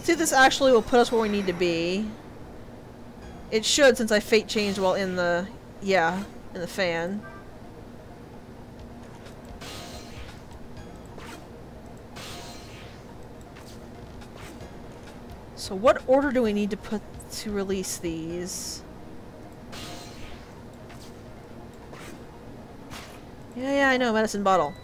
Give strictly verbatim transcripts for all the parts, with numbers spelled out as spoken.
Let's see if this actually will put us where we need to be. It should, since I fate changed while in the... yeah, in the fan. So what order do we need to put to release these? Yeah, yeah, I know, medicine bottle.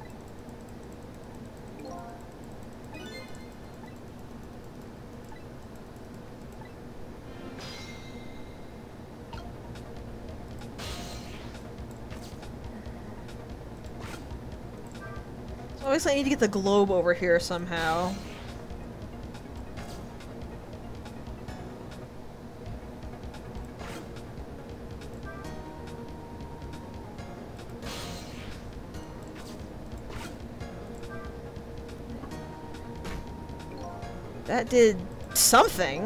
So obviously I need to get the globe over here somehow. That did something.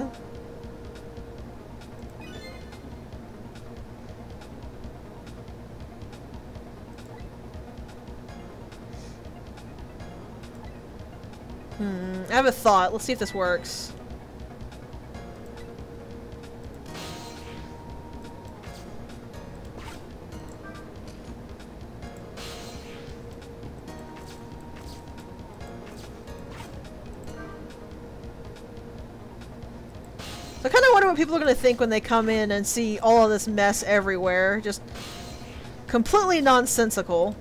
Hmm, I have a thought. Let's see if this works. So I kind of wonder what people are going to think when they come in and see all of this mess everywhere. Just completely nonsensical.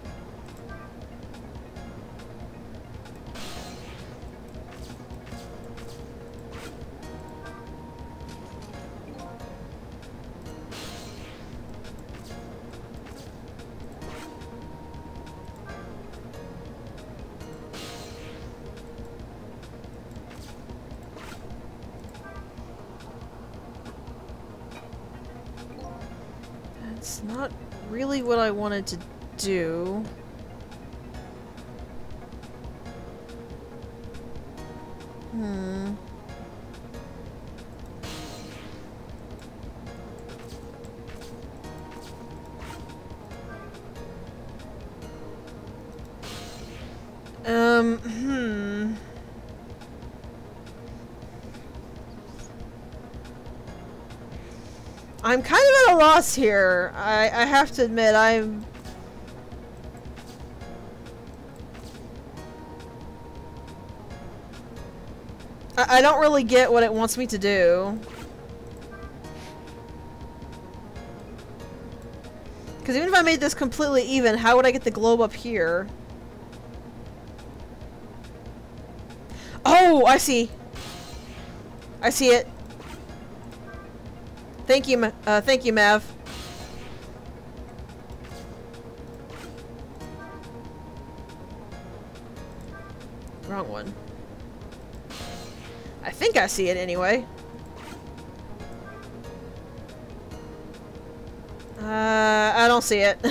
It's not really what I wanted to do. Hmm. Um, hmm. I'm kind of at a loss here. I, I have to admit, I'm... I, I don't really get what it wants me to do. Because even if I made this completely even, how would I get the globe up here? Oh, I see. I see it. Thank you, uh, thank you, Mav. Wrong one. I think I see it anyway. Uh, I don't see it.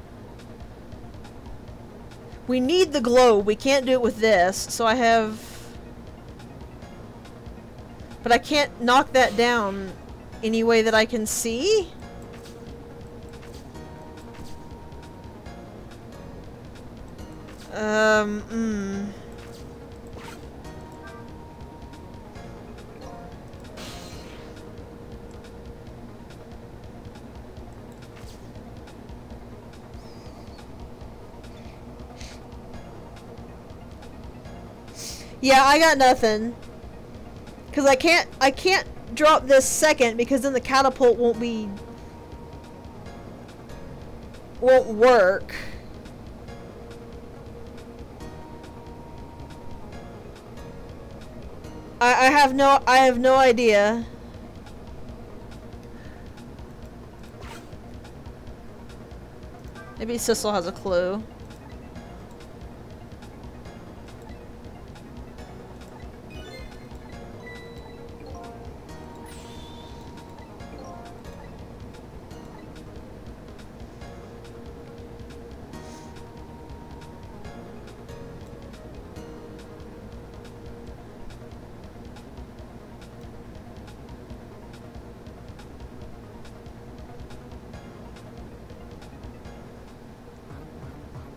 We need the globe. We can't do it with this, so I have... But I can't knock that down any way that I can see? Um, mm. Yeah, I got nothing. Cause I can't, I can't drop this second because then the catapult won't be, won't work. I, I have no, I have no idea. Maybe Sissel has a clue.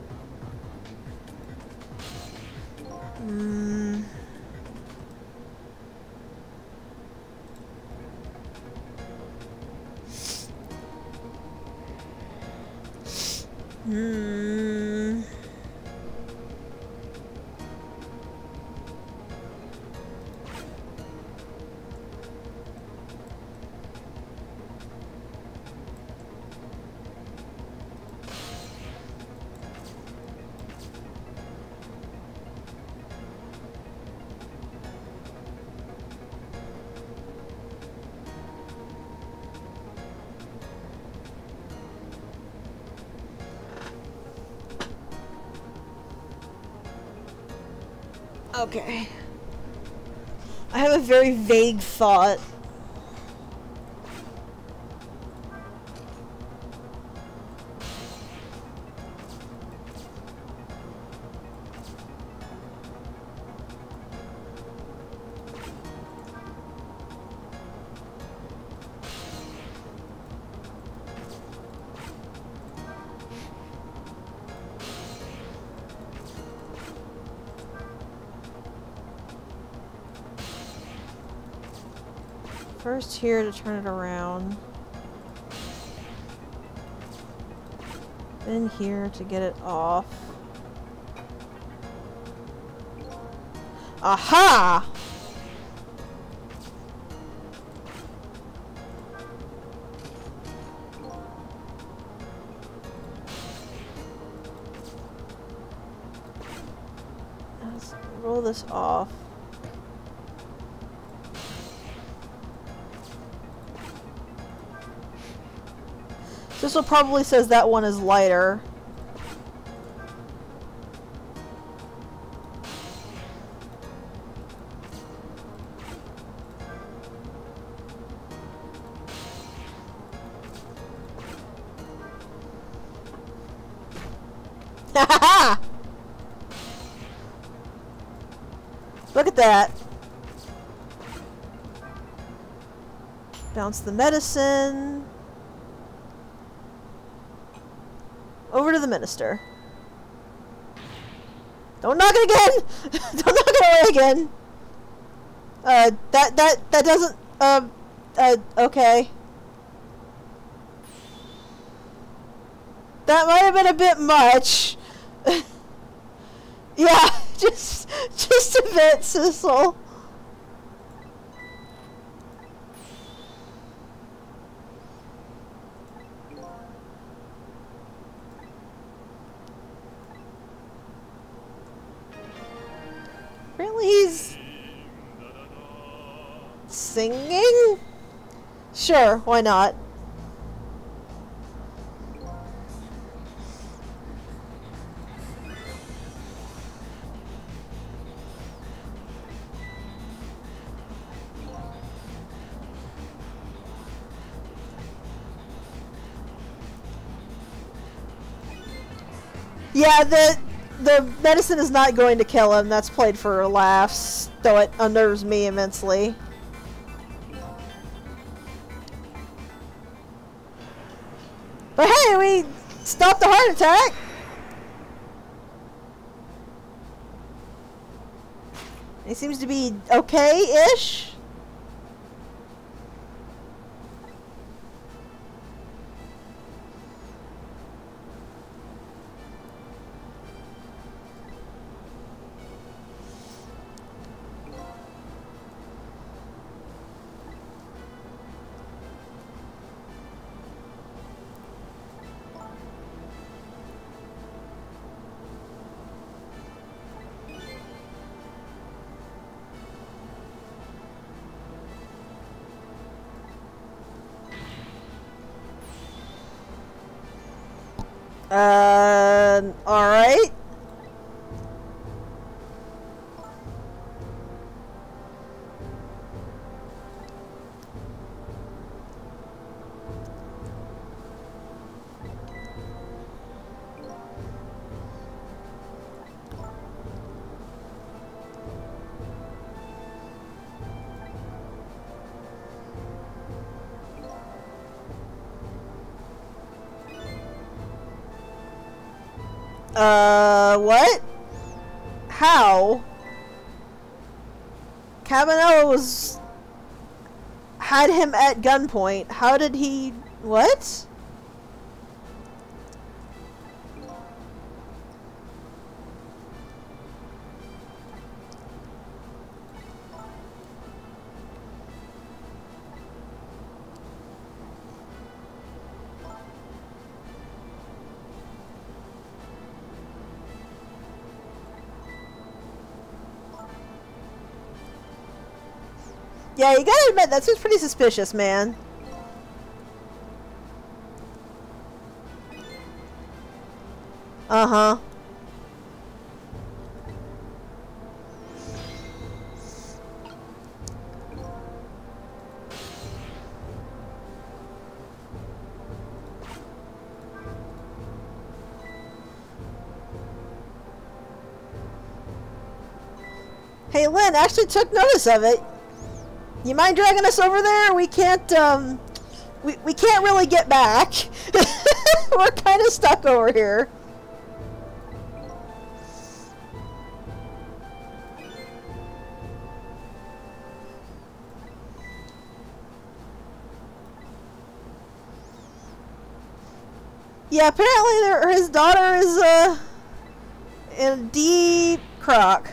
Mm. Okay. I have a very vague thought. First here to turn it around. Then here to get it off. Aha! Let's roll this off. This one probably says that one is lighter. Look at that. Bounce the medicine. Over to the minister. Don't knock it again! Don't knock it away again! Uh, that, that, that doesn't, uh, uh, okay. That might have been a bit much. Yeah, just, just a bit, Sissel. Apparently he's singing? Sure, why not? Yeah, the the medicine is not going to kill him. That's played for laughs, though it unnerves me immensely. But hey, we stopped the heart attack! He seems to be okay-ish. Uh, alright. Uh, what? How? Cabanela was... had him at gunpoint. How did he... what? Yeah, you gotta admit, that seems pretty suspicious, man. Uh-huh. Hey, Lynn actually took notice of it. You mind dragging us over there? We can't, um... We, we can't really get back. We're kind of stuck over here. Yeah, apparently there, his daughter is uh, in a deep crock.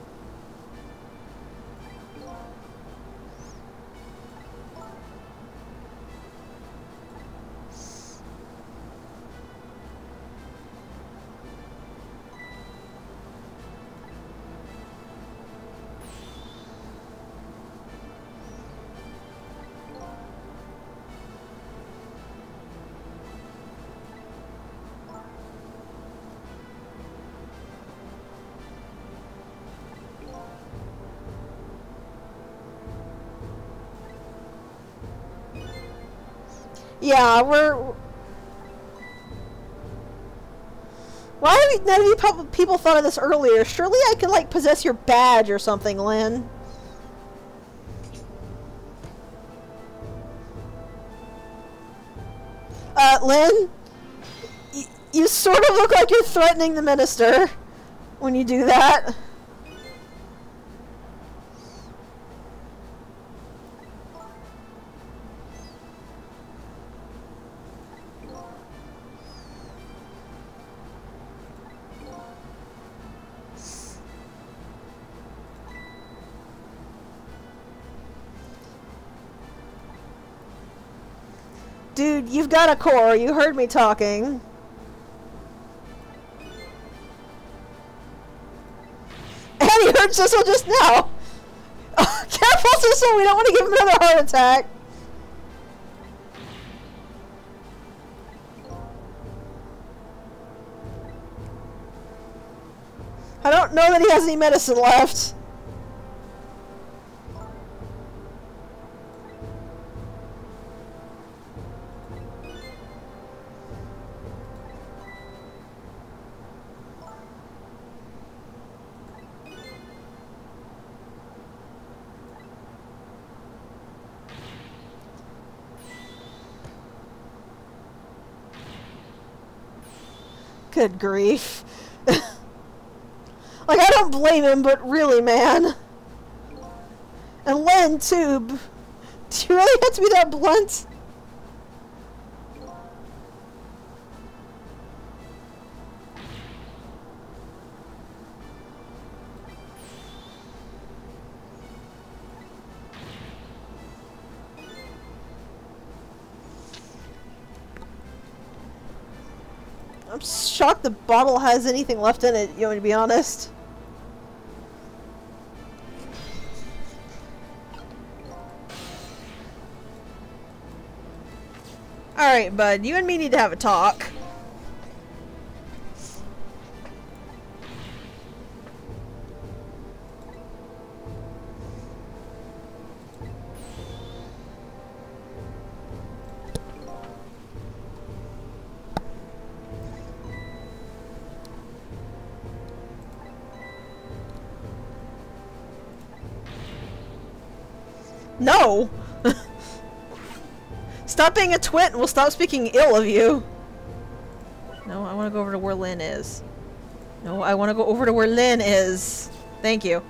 Yeah, we're... Why have none of you people thought of this earlier? Surely I could, like, possess your badge or something, Lynn. Uh, Lynn? Y you sort of look like you're threatening the minister when you do that. Dude, you've got a core. You heard me talking. And he heard Sissel just now. Oh, careful, Sissel. We don't want to give him another heart attack. I don't know that he has any medicine left. Good grief. Like, I don't blame him, but really, man. And Len, too. Do you really have to be that blunt? I'm shocked the bottle has anything left in it, you want me to be honest. Alright, bud, you and me need to have a talk. No! Stop being a twit and we'll stop speaking ill of you. No, I want to go over to where Lynn is. No, I want to go over to where Lynn is. Thank you.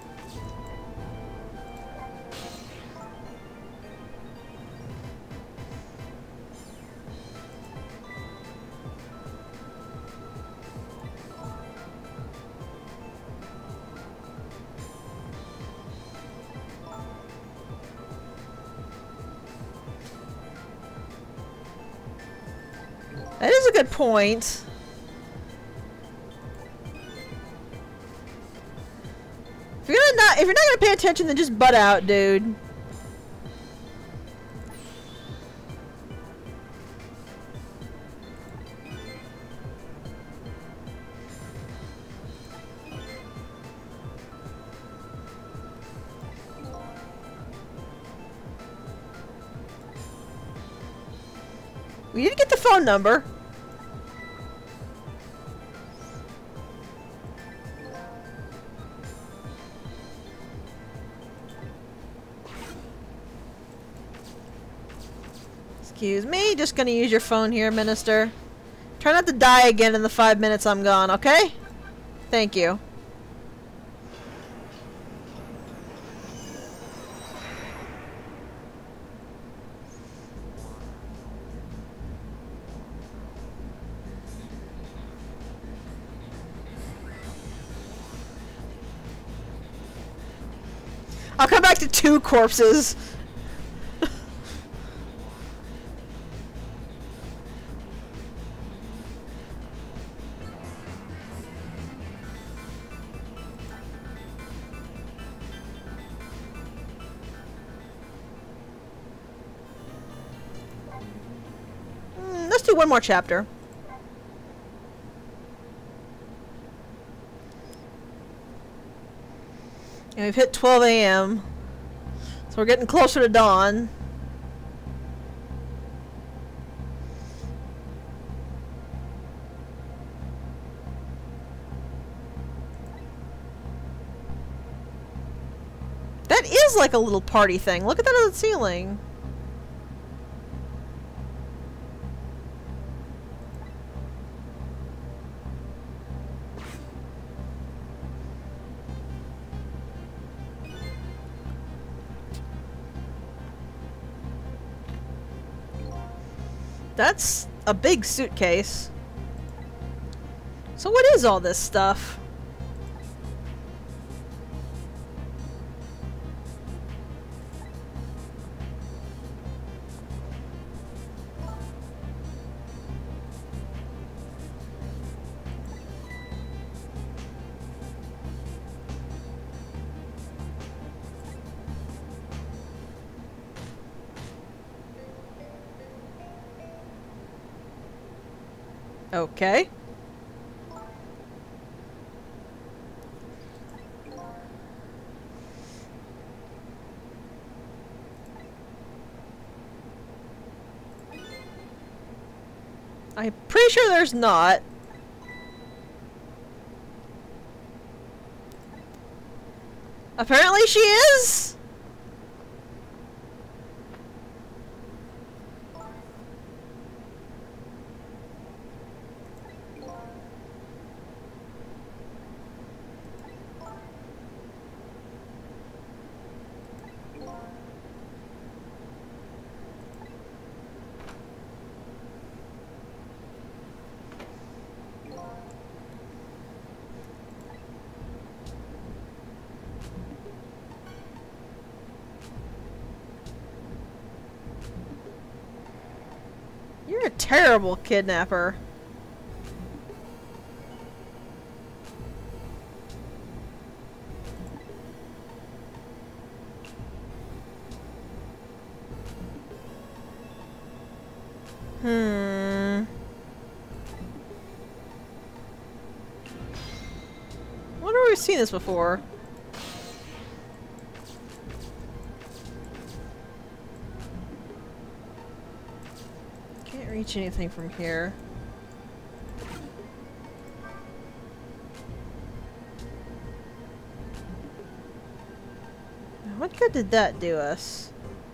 That is a good point. If you're gonna not, if you're not gonna pay attention, then just butt out, dude. We didn't get the phone number. Excuse me, just gonna use your phone here, Minister. Try not to die again in the five minutes I'm gone, okay? Thank you. I'll come back to two corpses. mm, let's do one more chapter. And we've hit twelve A M So we're getting closer to dawn. That is like a little party thing. Look at that on the ceiling. That's a big suitcase. So what is all this stuff? Okay. I'm pretty sure there's not. Apparently she is? You're a terrible kidnapper. Hmm. I wonder where we've seen this before. Can't reach anything from here. Now, what good did that do us?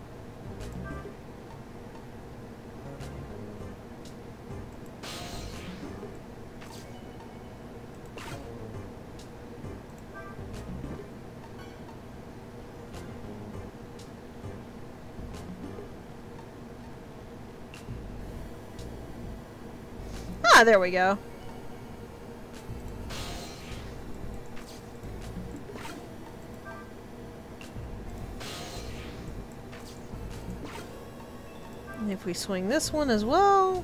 Ah, there we go. And if we swing this one as well.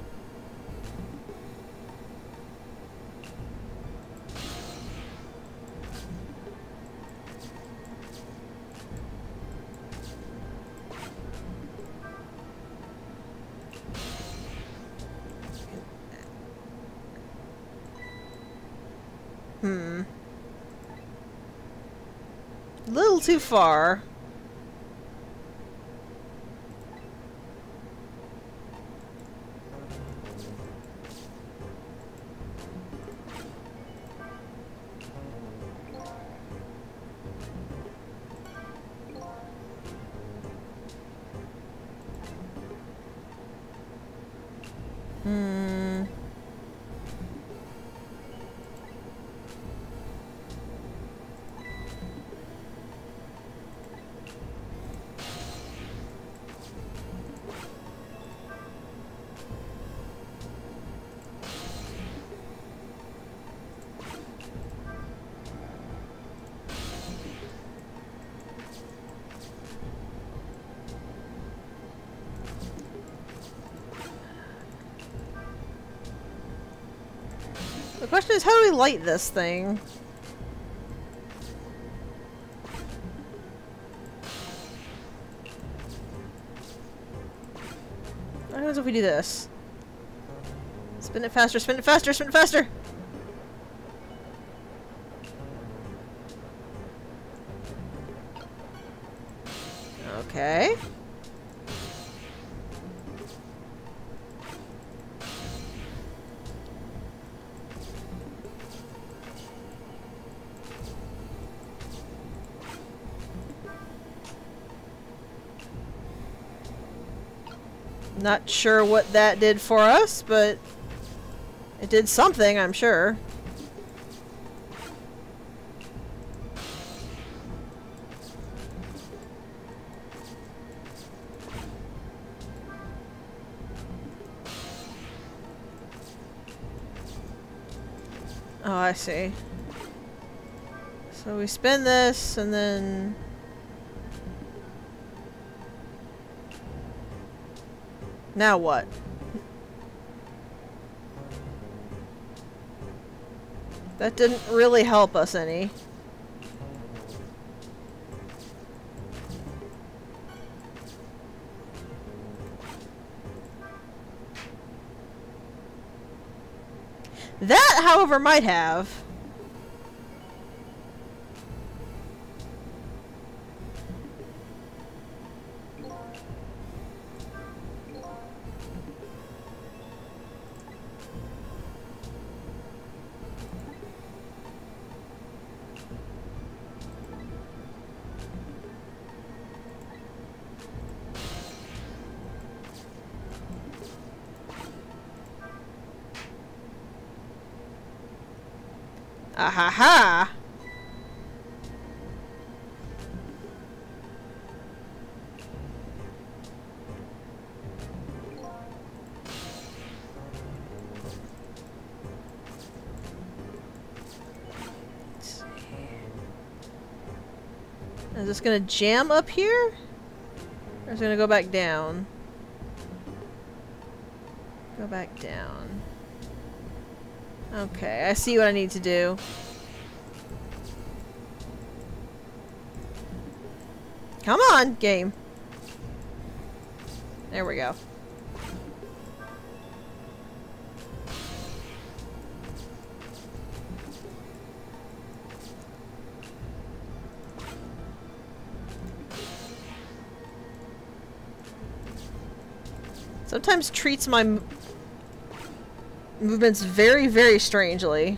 Hmm. A little too far. Hmm. The question is, how do we light this thing? What happens if we do this? Spin it faster, spin it faster, spin it faster! Okay. Not sure what that did for us, but it did something, I'm sure. Oh, I see. So we spin this, and then... Now what? That didn't really help us any. That, however, might have. Ah ha ha! Is this gonna jam up here? Or is it gonna go back down? Go back down. Okay, I see what I need to do. Come on, game. There we go. Sometimes treats my m movements very, very strangely.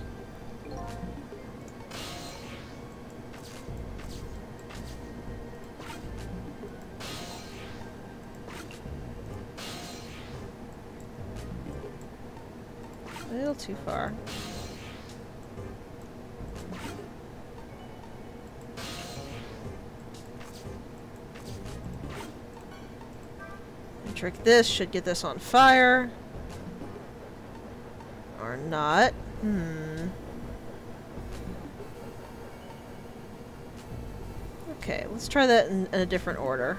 A little too far. Trick this, should get this on fire. Or not. Hmm. Okay, let's try that in, in a different order.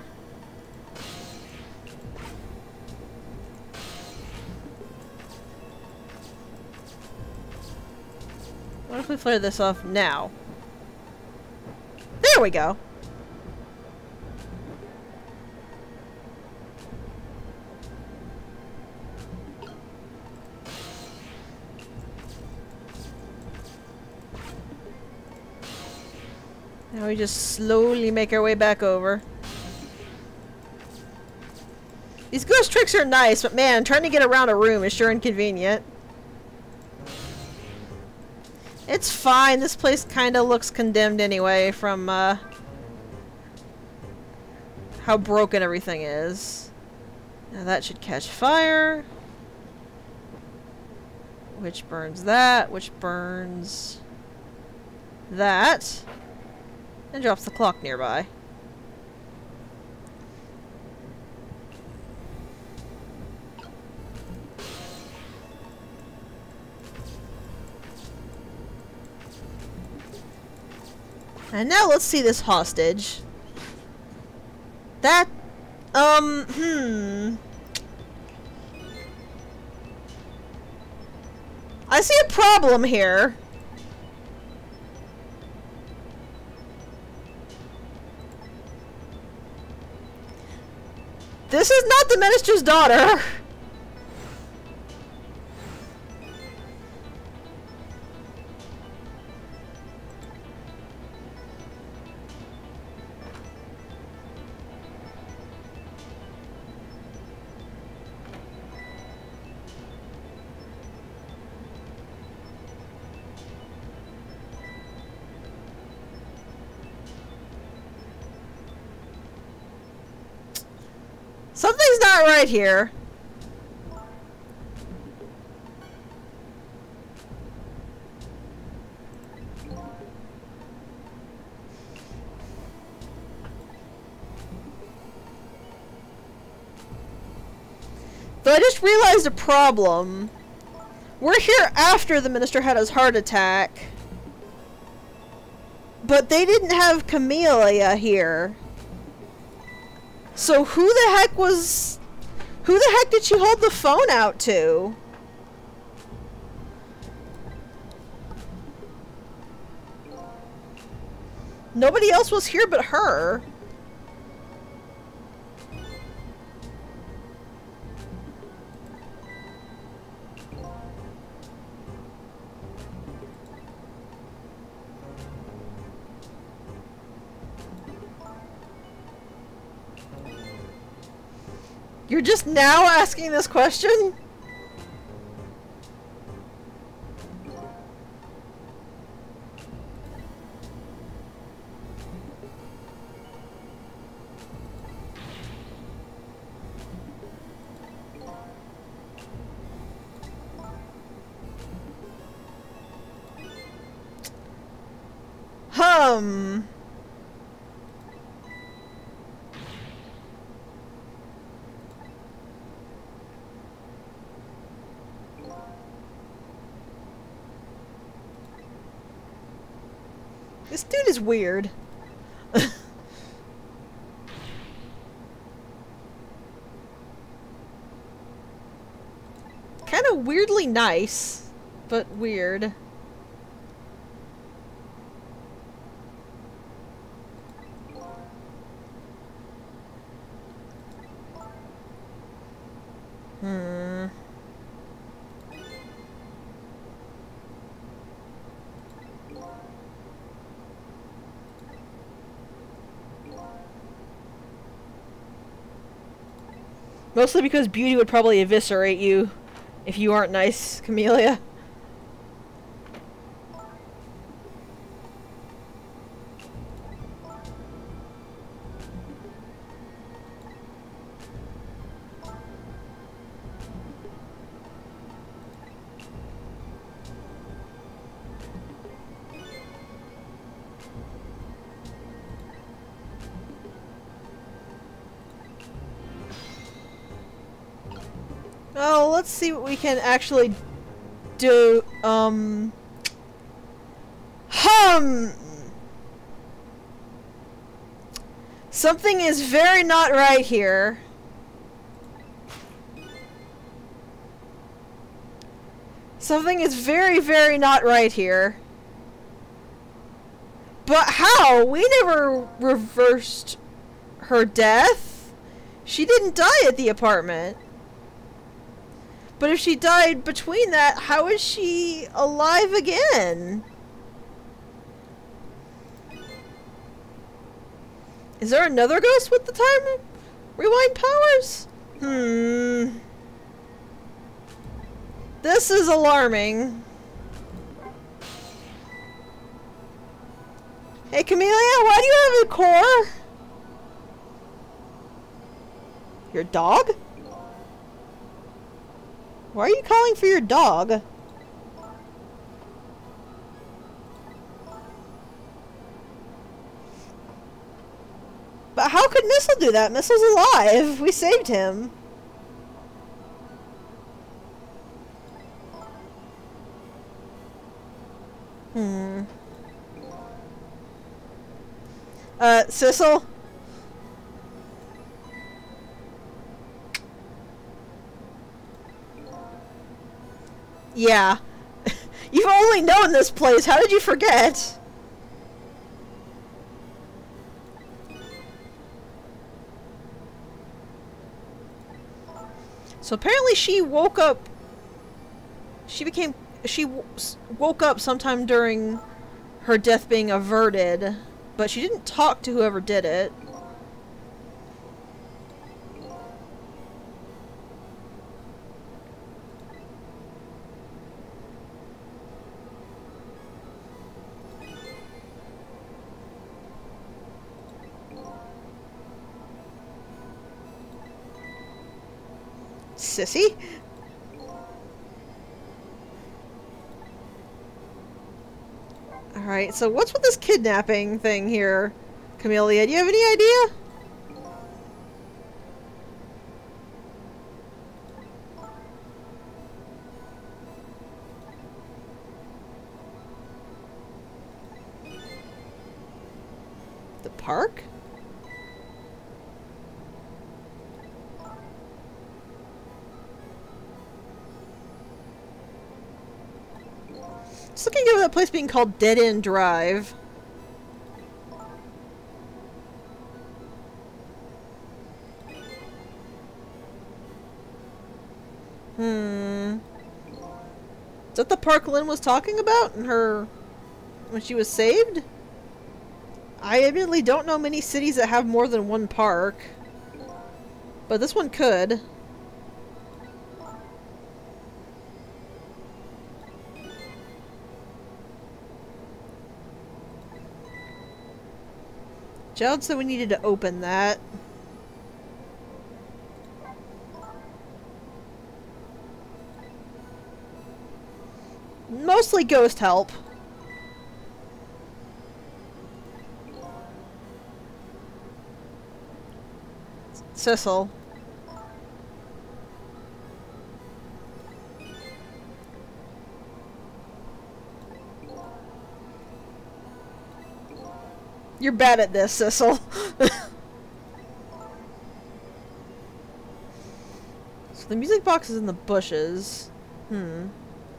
What if we flare this off now? There we go! Now we just slowly make our way back over. These ghost tricks are nice, but man, trying to get around a room is sure inconvenient. It's fine, this place kinda looks condemned anyway from uh, how broken everything is. Now that should catch fire. which burns that, which burns that, and drops the clock nearby. And now let's see this hostage. That, um, hmm. I see a problem here. This is not the minister's daughter. Something's not right here. Though I just realized a problem. We're here after the minister had his heart attack. But they didn't have Camellia here. So who the heck was... Who the heck did she hold the phone out to? Nobody else was here but her. You're just now asking this question? Hum. This dude is weird. Kind of weirdly nice, but weird. Hmm. Mostly because Beauty would probably eviscerate you if you aren't nice, Camellia. Oh, let's see what we can actually do. Um. Hum! Something is very not right here. Something is very, very not right here. But how? We never reversed her death. She didn't die at the apartment. But if she died between that, how is she alive again? Is there another ghost with the time rewind powers? Hmm. This is alarming. Hey, Camellia, why do you have a core? Your dog? Why are you calling for your dog? But how could Missile do that? Missile's alive! We saved him! Hmm. Uh, Sissel? Yeah. You've only known this place. How did you forget? So apparently she woke up... She became... She w woke up sometime during her death being averted, but she didn't talk to whoever did it. Sissy? Alright, so what's with this kidnapping thing here, Camellia? Do you have any idea? The park? Just looking over that place being called Dead End Drive. Hmm. Is that the park Lynn was talking about in her... when she was saved? I admittedly don't know many cities that have more than one park. But this one could. Jowd said we needed to open that. Mostly ghost help. Sissel. You're bad at this, Sissel. So the music box is in the bushes. Hmm.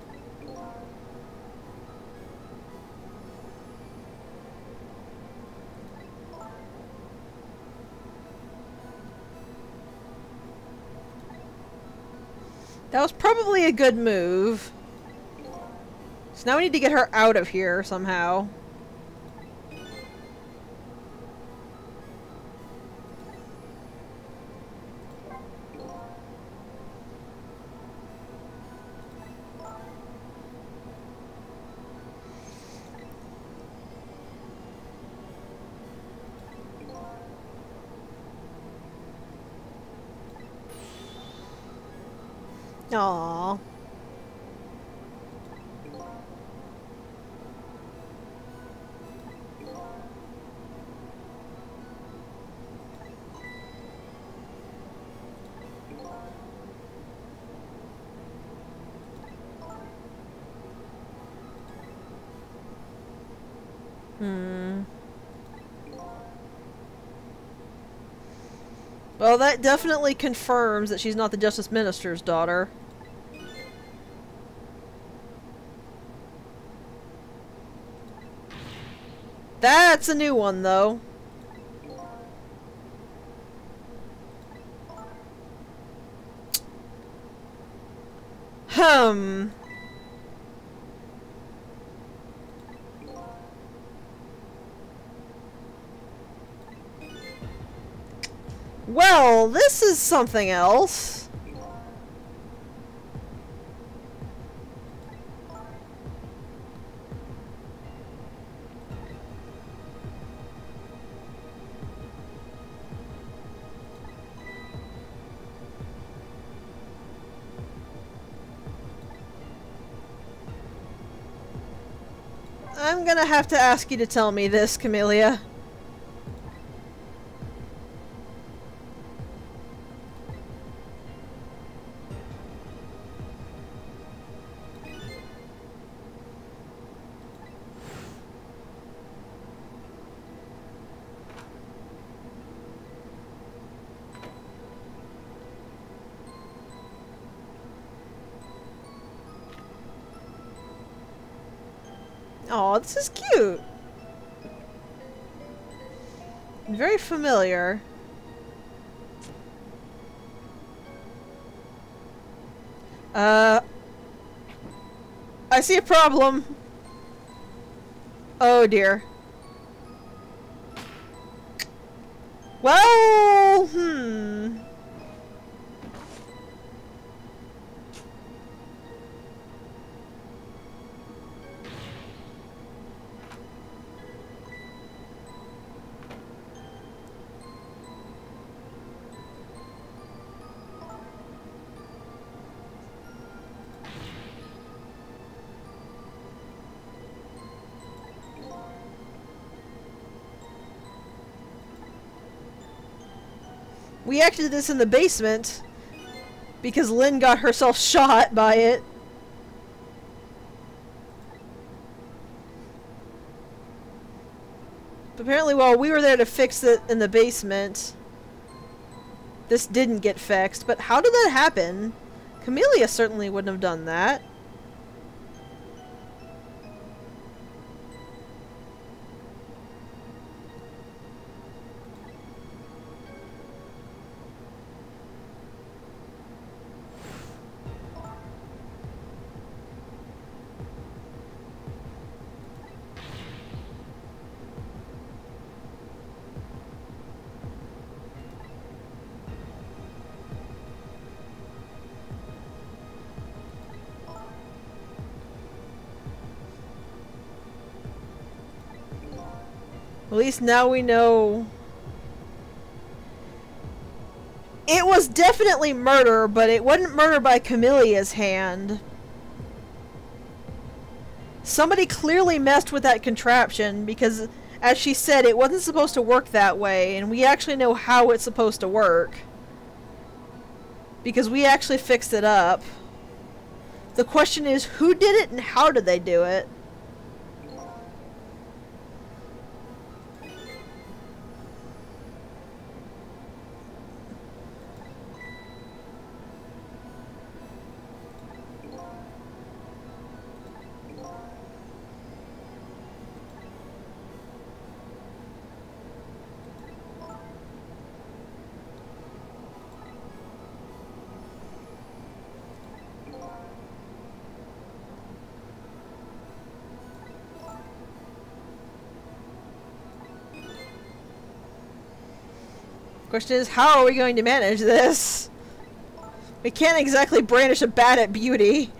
That was probably a good move. So now we need to get her out of here somehow. Aww. Hmm. Well, that definitely confirms that she's not the Justice Minister's daughter. That's a new one, though. Hmm. Well, this is something else. I'm gonna have to ask you to tell me this, Camellia. Oh, this is cute. Very familiar. Uh, I see a problem. Oh dear. Well, hmm. We actually did this in the basement because Lynn got herself shot by it. But apparently while we were there to fix it in the basement, this didn't get fixed. But how did that happen? Camellia certainly wouldn't have done that. At least now we know. It was definitely murder, but it wasn't murder by Camellia's hand. Somebody clearly messed with that contraption because, as she said, it wasn't supposed to work that way, and we actually know how it's supposed to work. Because we actually fixed it up. The question is, who did it and how did they do it? Question is, how are we going to manage this? We can't exactly brandish a bat at Beauty.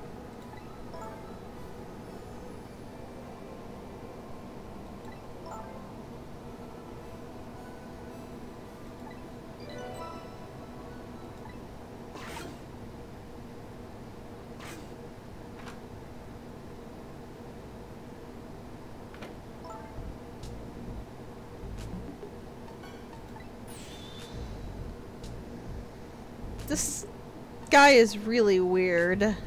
This guy is really weird.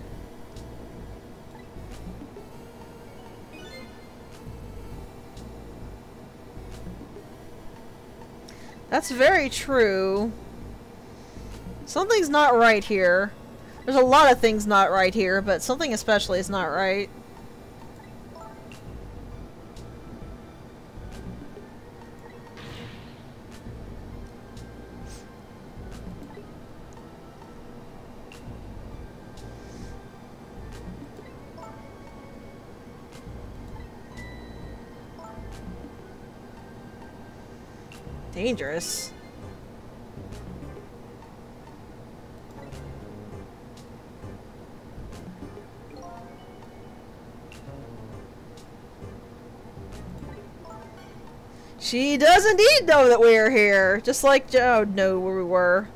That's very true. Something's not right here. There's a lot of things not right here, but something especially is not right. Dangerous. She does indeed know that we're here, just like Joe knew where we were.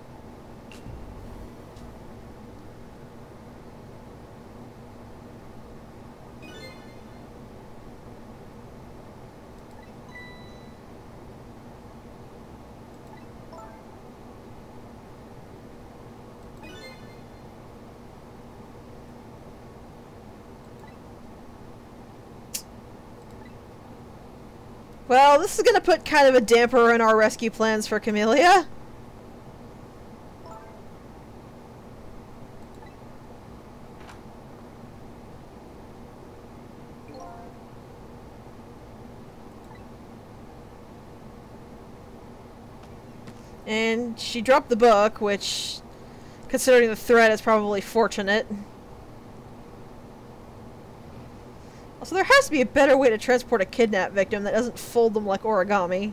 Well, this is gonna put kind of a damper in our rescue plans for Camellia. And she dropped the book, which, considering the threat, is probably fortunate. Also, there has to be a better way to transport a kidnap victim that doesn't fold them like origami.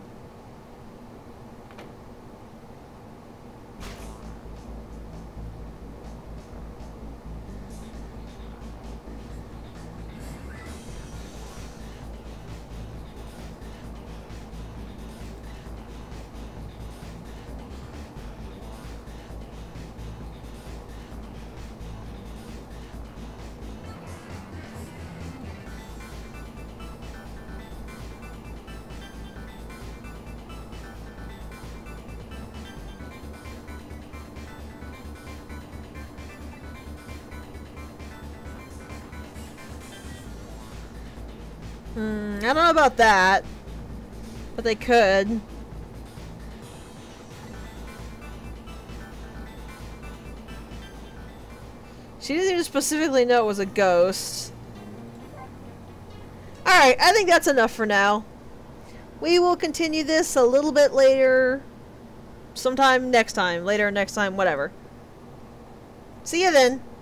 Hmm, I don't know about that, but they could. She didn't even specifically know it was a ghost. Alright, I think that's enough for now. We will continue this a little bit later. Sometime next time. Later next time, whatever. See you then.